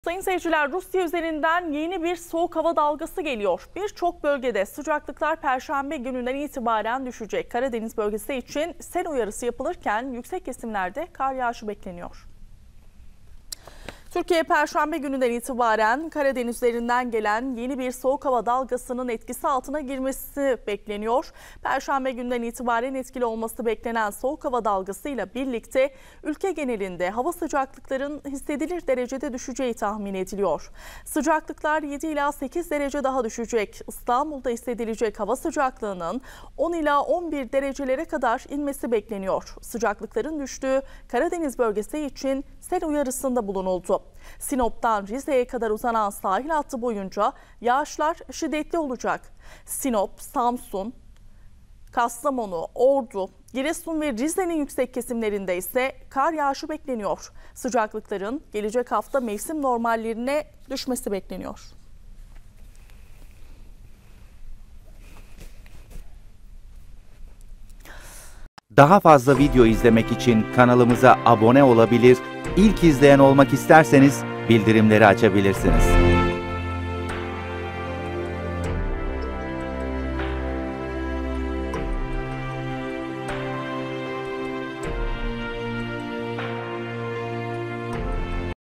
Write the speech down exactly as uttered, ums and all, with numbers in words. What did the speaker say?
Sayın seyirciler, Rusya üzerinden yeni bir soğuk hava dalgası geliyor. Birçok bölgede sıcaklıklar Perşembe gününden itibaren düşecek. Karadeniz bölgesi için sel uyarısı yapılırken yüksek kesimlerde kar yağışı bekleniyor. Türkiye Perşembe gününden itibaren Karadeniz üzerinden gelen yeni bir soğuk hava dalgasının etkisi altına girmesi bekleniyor. Perşembe günden itibaren etkili olması beklenen soğuk hava dalgasıyla birlikte ülke genelinde hava sıcaklıkların hissedilir derecede düşeceği tahmin ediliyor. Sıcaklıklar yedi ila sekiz derece daha düşecek. İstanbul'da hissedilecek hava sıcaklığının on ila on bir derecelere kadar inmesi bekleniyor. Sıcaklıkların düştüğü Karadeniz bölgesi için sel uyarısında bulunuldu. Sinop'tan Rize'ye kadar uzanan sahil hattı boyunca yağışlar şiddetli olacak. Sinop, Samsun, Kastamonu, Ordu, Giresun ve Rize'nin yüksek kesimlerinde ise kar yağışı bekleniyor. Sıcaklıkların gelecek hafta mevsim normallerine düşmesi bekleniyor. Daha fazla video izlemek için kanalımıza abone olabilir, İlk izleyen olmak isterseniz bildirimleri açabilirsiniz.